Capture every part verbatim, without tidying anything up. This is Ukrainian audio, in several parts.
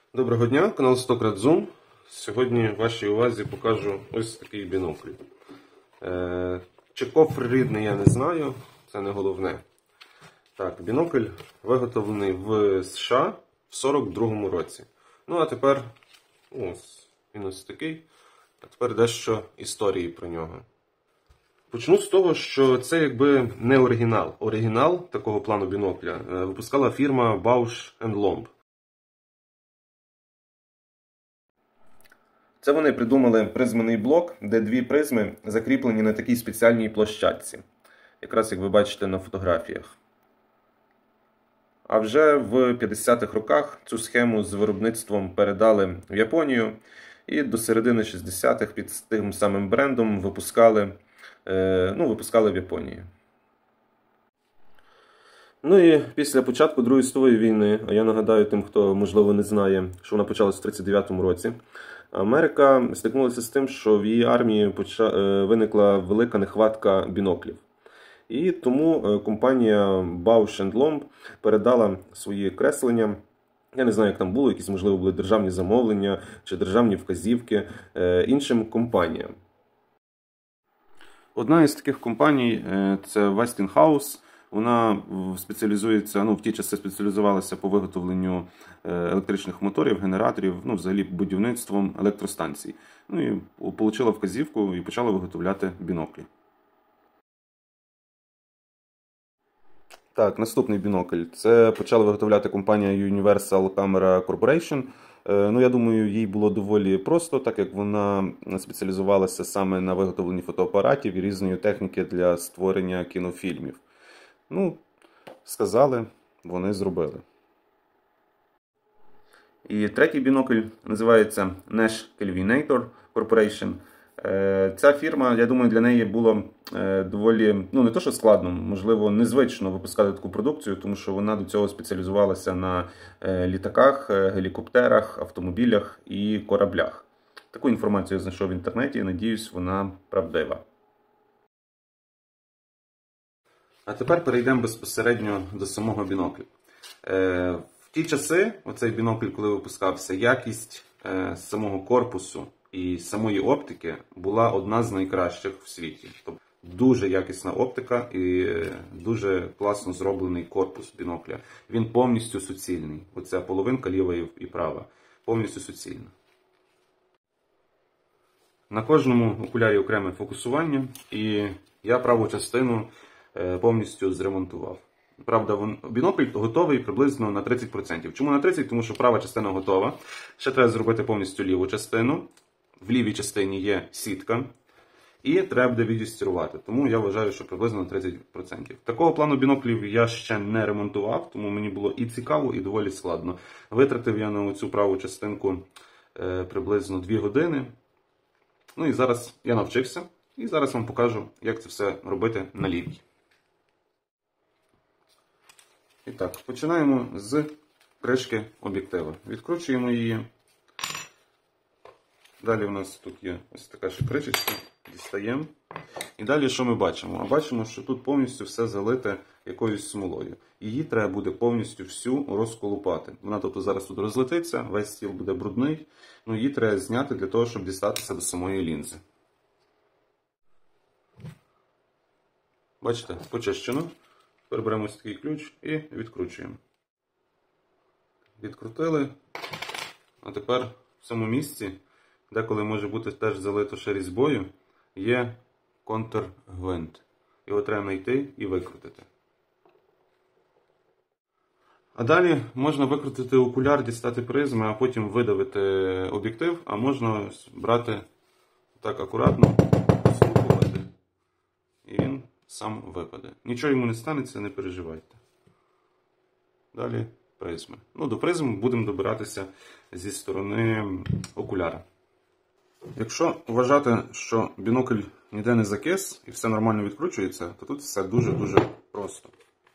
Доброго дня, канал сто крат зум. Сьогодні вашій увазі покажу ось такий бінокль. Е, чи кофр рідний, я не знаю, це не головне. Так, бінокль виготовлений в США в сорок другому році. Ну а тепер, ось, він ось такий, а тепер дещо історії про нього. Почну з того, що це якби не оригінал. Оригінал такого плану бінокля випускала фірма Bausch енд Lomb. Це вони придумали призменний блок, де дві призми закріплені на такій спеціальній площадці. Якраз як ви бачите на фотографіях. А вже в п'ятдесятих роках цю схему з виробництвом передали в Японію. І до середини шістдесятих під тим самим брендом випускали, ну, випускали в Японії. Ну і після початку Другої світової війни, а я нагадаю тим, хто можливо не знає, що вона почалася в тридцять дев'ятому році, Америка стикнулася з тим, що в її армії виникла велика нехватка біноклів. І тому компанія Bausch енд Lomb передала свої креслення, я не знаю, як там було, якісь, можливо, були державні замовлення чи державні вказівки іншим компаніям. Одна із таких компаній – це Westinghouse. Вона спеціалізується, ну, в ті часи спеціалізувалася по виготовленню електричних моторів, генераторів, ну, взагалі будівництвом електростанцій. Ну і отримала вказівку і почала виготовляти біноклі. Так, наступний бінокль. Це почала виготовляти компанія Universal Camera Corporation. Ну, я думаю, їй було доволі просто, так як вона спеціалізувалася саме на виготовленні фотоапаратів і різної техніки для створення кінофільмів. Ну, сказали, вони зробили. І третій бінокль називається Nash Kelvinator Corporation. Ця фірма, я думаю, для неї було доволі, ну не то що складно, можливо, незвично випускати таку продукцію, тому що вона до цього спеціалізувалася на літаках, гелікоптерах, автомобілях і кораблях. Таку інформацію я знайшов в інтернеті, надіюсь, вона правдива. А тепер перейдемо безпосередньо до самого бінокля. В ті часи, оцей бінокль, коли випускався, якість самого корпусу і самої оптики була одна з найкращих в світі. Тобто дуже якісна оптика і дуже класно зроблений корпус бінокля. Він повністю суцільний. Оця половинка ліва і права. Повністю суцільна. На кожному окулярі окреме фокусування, і я праву частину повністю зремонтував. Правда, бінокль готовий приблизно на тридцять відсотків. Чому на тридцять відсотків? Тому що права частина готова. Ще треба зробити повністю ліву частину. В лівій частині є сітка. І треба буде відюстирувати. Тому я вважаю, що приблизно на тридцять відсотків. Такого плану біноклів я ще не ремонтував, тому мені було і цікаво, і доволі складно. Витратив я на цю праву частинку приблизно дві години. Ну і зараз я навчився. І зараз вам покажу, як це все робити на лівій. І так, починаємо з кришки об'єктива. Відкручуємо її. Далі у нас тут є ось така ще кришечка. Дістаємо. І далі що ми бачимо? А бачимо, що тут повністю все залите якоюсь смолою. Її треба буде повністю всю розколупати. Вона тобто зараз тут розлетиться, весь стіл буде брудний. Ну, її треба зняти для того, щоб дістатися до самої лінзи. Бачите, почищено. Тепер беремо ось такий ключ і відкручуємо. Відкрутили. А тепер в цьому місці, деколи може бути теж залито ще різьбою, є контргвинт. Його треба знайти і викрутити. А далі можна викрутити окуляр, дістати призми, а потім видавити об'єктив, а можна брати так акуратно, слухувати, і він сам випаде. Нічого йому не станеться, не переживайте. Далі призми. Ну, до призм будемо добиратися зі сторони окуляра. Якщо вважати, що бінокль ніде не закис і все нормально відкручується, то тут все дуже-дуже просто.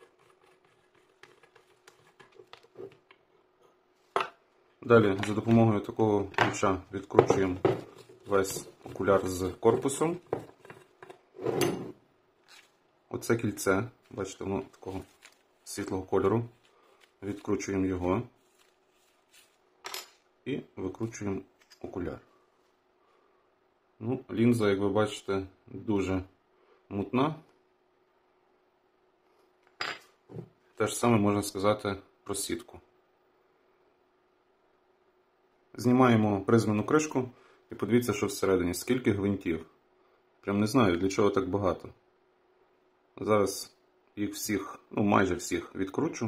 Далі за допомогою такого ключа відкручуємо весь окуляр з корпусом. Оце кільце, бачите, воно такого світлого кольору. Відкручуємо його. і викручуємо окуляр. Ну, лінза, як ви бачите, дуже мутна. Те ж саме можна сказати про сітку. Знімаємо призмену кришку і подивіться, що всередині. Скільки гвинтів. Прям не знаю, для чого так багато. Зараз їх всіх, ну майже всіх відкручу.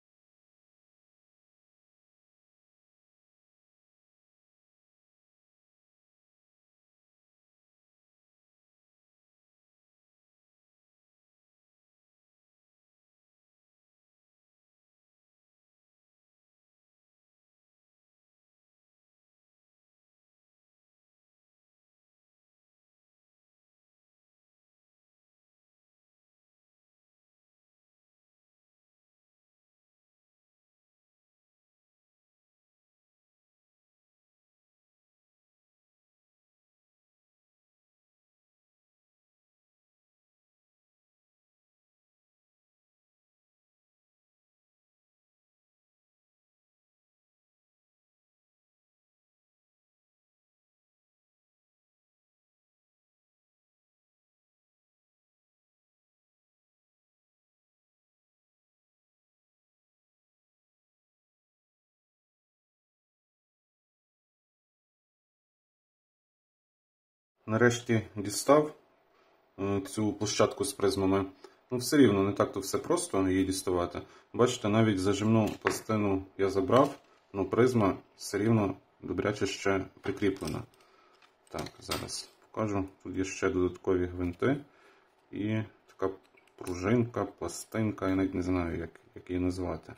Нарешті дістав цю площадку з призмами. Ну, все рівно, не так-то все просто її діставати. Бачите, навіть зажимну пластину я забрав, але призма все рівно добряче ще прикріплена. Так, зараз покажу. Тут є ще додаткові гвинти і така пружинка, пластинка, я навіть не знаю, як, як її назвати.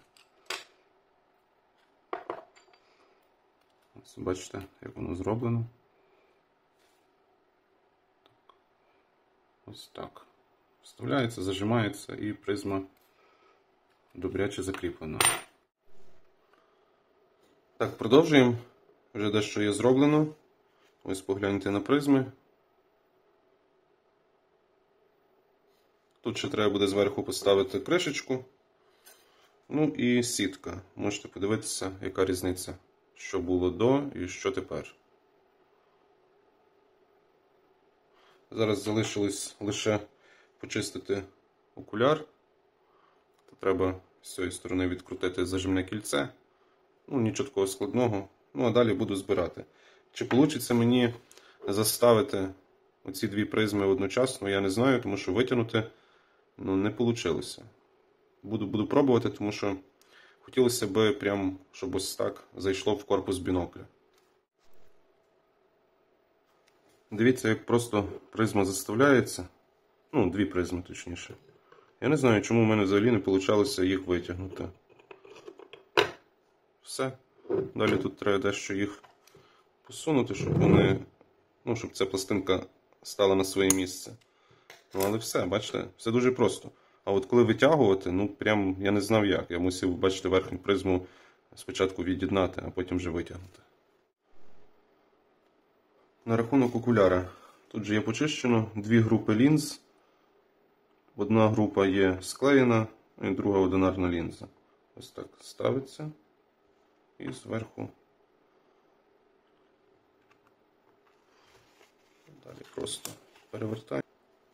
Ось, бачите, як воно зроблено. Ось так. Вставляється, зажимається і призма добряче закріплена. Так, продовжуємо. Вже дещо є зроблено. Ось погляньте на призми. Тут ще треба буде зверху поставити кришечку. Ну і сітка. Можете подивитися, яка різниця, що було до і що тепер. Зараз залишилось лише почистити окуляр. Треба з цієї сторони відкрутити зажимне кільце. Ну, нічого такого складного. Ну, а далі буду збирати. Чи вийде мені заставити оці дві призми одночасно, я не знаю, тому що витягнути ну, не вийшло. Буду, буду пробувати, тому що хотілося б, прям, щоб ось так зайшло в корпус бінокля. Дивіться, як просто призма заставляється. Ну, дві призми, точніше. Я не знаю, чому в мене взагалі не вийшло їх витягнути. Все. Далі тут треба дещо їх посунути, щоб вони, ну, щоб ця пластинка стала на своє місце. Ну, але все, бачите, все дуже просто. А от коли витягувати, ну, прям я не знав як. Я мусив, бачите, верхню призму спочатку від'єднати, а потім вже витягнути. На рахунок окуляра. Тут же є почищено дві групи лінз. Одна група є склеєна, і друга одинарна лінза. Ось так ставиться. І зверху. Далі просто перевертаємо.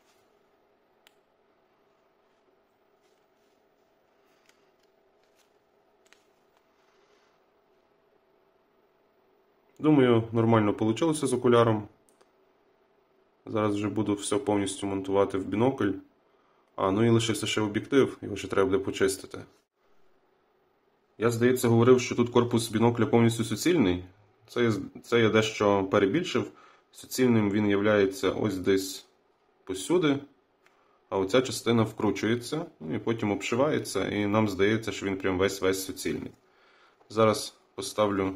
Думаю, нормально вийшло з окуляром. Зараз вже буду все повністю монтувати в бінокль. А, ну і лишився ще об'єктив, його ще треба буде почистити. Я, здається, говорив, що тут корпус бінокля повністю суцільний. Це я, це я дещо перебільшив. Суцільним він є ось десь посюди. А оця частина вкручується, ну і потім обшивається, і нам здається, що він прям весь-весь суцільний. Зараз поставлю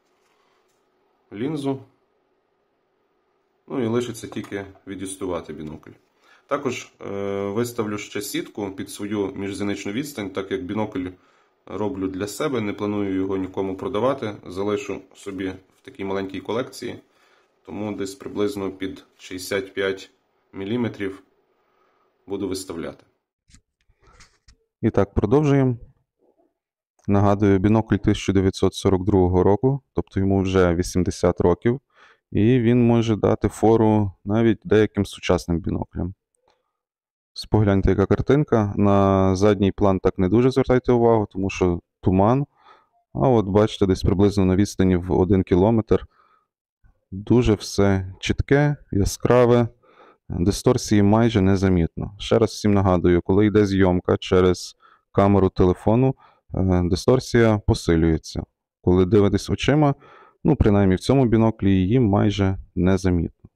лінзу. Ну і лишиться тільки від'юстувати бінокль. Також е, виставлю ще сітку під свою міжзіничну відстань, так як бінокль роблю для себе, не планую його нікому продавати, залишу собі в такій маленькій колекції, тому десь приблизно під шістдесят п'ять міліметрів буду виставляти. І так, продовжуємо. Нагадую, бінокль тисяча дев'ятсот сорок другого року, тобто йому вже вісімдесят років, і він може дати фору навіть деяким сучасним біноклям. Спогляньте, яка картинка. На задній план так не дуже звертайте увагу, тому що туман. А от бачите, десь приблизно на відстані в один кілометр. Дуже все чітке, яскраве, дисторсії майже незамітно. Ще раз всім нагадую, коли йде зйомка через камеру телефону, дисторсія посилюється. Коли дивитесь очима, ну, принаймні в цьому біноклі її майже незамітно.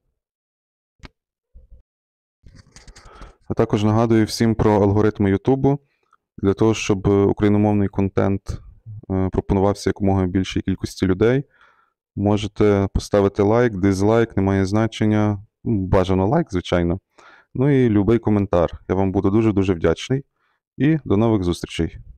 А також нагадую всім про алгоритми Ютубу. Для того, щоб україномовний контент пропонувався якомога більшій кількості людей, можете поставити лайк, дизлайк, не має значення. Бажано лайк, звичайно. Ну і любий коментар. Я вам буду дуже-дуже вдячний. І до нових зустрічей.